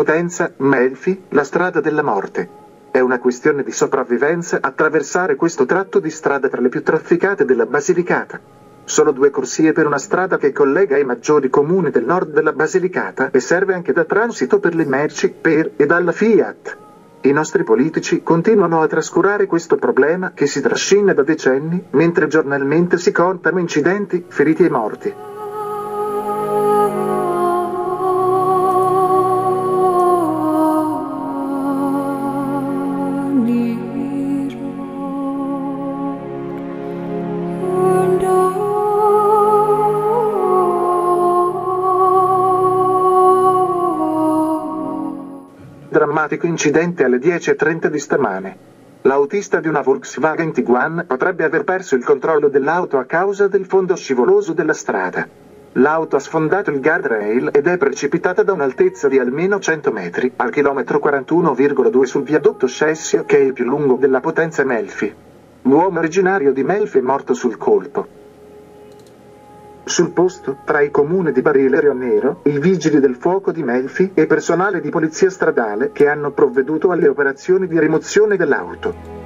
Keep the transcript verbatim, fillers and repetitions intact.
Potenza, Melfi, la strada della morte. È una questione di sopravvivenza attraversare questo tratto di strada tra le più trafficate della Basilicata. Solo due corsie per una strada che collega i maggiori comuni del nord della Basilicata e serve anche da transito per le merci per e dalla Fiat. I nostri politici continuano a trascurare questo problema che si trascina da decenni, mentre giornalmente si contano incidenti, feriti e morti. Drammatico incidente alle dieci e trenta di stamane. L'autista di una Volkswagen Tiguan potrebbe aver perso il controllo dell'auto a causa del fondo scivoloso della strada. L'auto ha sfondato il guardrail ed è precipitata da un'altezza di almeno cento metri, al chilometro quarantuno virgola due sul viadotto Scessio, che è il più lungo della Potenza Melfi. L'uomo originario di Melfi è morto sul colpo. Sul posto, tra i comuni di Barile e Rionero, i vigili del fuoco di Melfi e personale di polizia stradale che hanno provveduto alle operazioni di rimozione dell'auto.